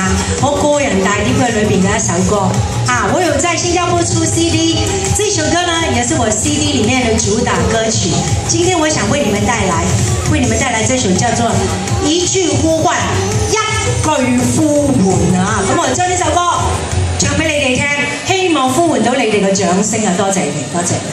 下我個人大碟嘅裏邊嘅一首歌啊，我有在新加坡出 CD， 這首歌呢也是我 CD 裡面的主打歌曲。今天我想為你們帶來這首叫做《一句呼喚，一句呼喚》啊！咁我將呢首歌唱俾你哋聽，希望呼喚到你哋嘅掌聲啊！多謝你哋，多謝。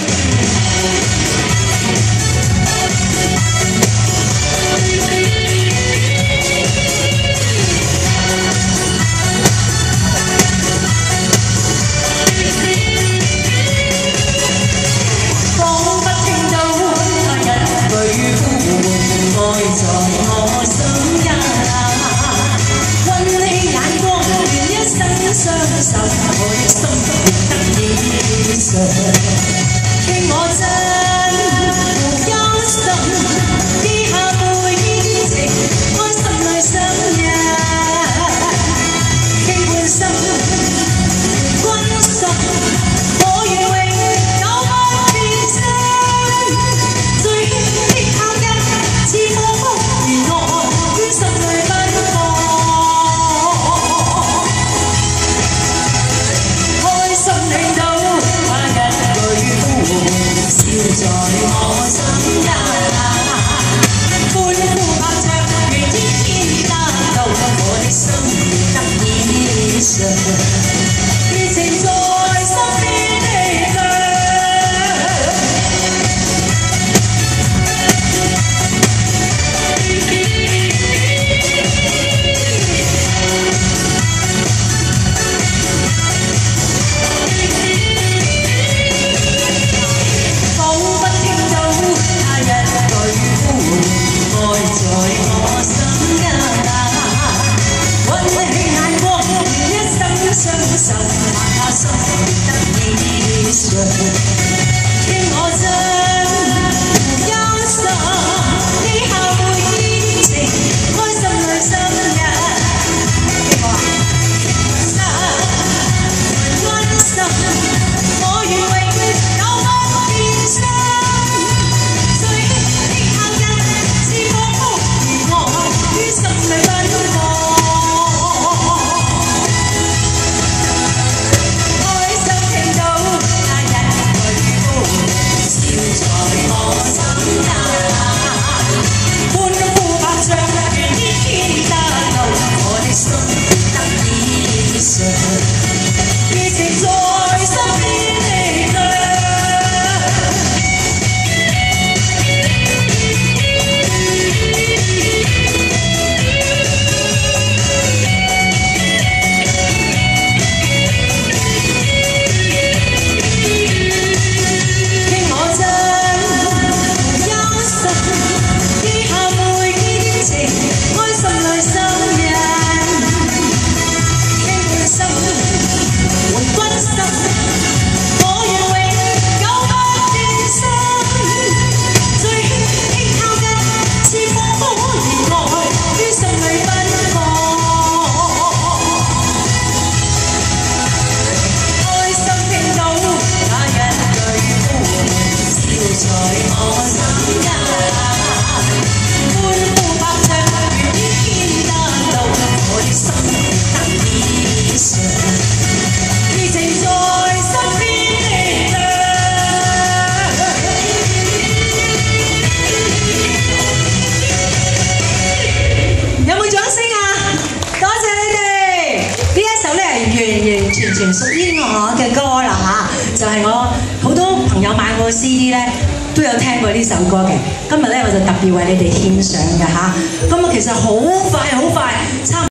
全屬於我嘅歌啦嚇，就係我好多朋友買我 CD 咧都有聽過呢首歌嘅。今日咧我就特別為你哋獻上嘅嚇。咁啊其實好快差。